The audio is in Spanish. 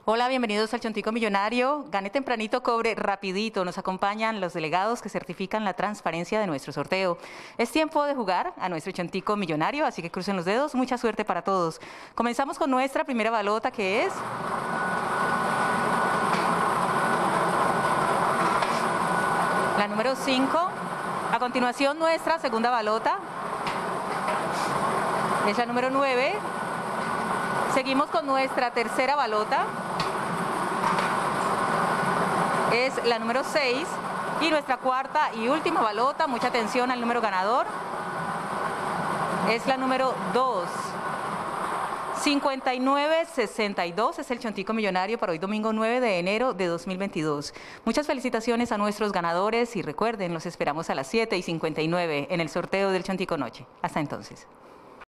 Hola, bienvenidos al Chontico Millonario. Gane tempranito, cobre rapidito. Nos acompañan los delegados que certifican la transparencia de nuestro sorteo. Es tiempo de jugar a nuestro Chontico Millonario, así que crucen los dedos. Mucha suerte para todos. Comenzamos con nuestra primera balota, que es la número 5. A continuación, nuestra segunda balota es la número 9. Seguimos con nuestra tercera balota. Es la número 6. Y nuestra cuarta y última balota, mucha atención al número ganador, es la número 2. 5962 es el Chontico Millonario para hoy domingo 9 de enero de 2022. Muchas felicitaciones a nuestros ganadores y recuerden, los esperamos a las 7:59 en el sorteo del Chontico Noche. Hasta entonces.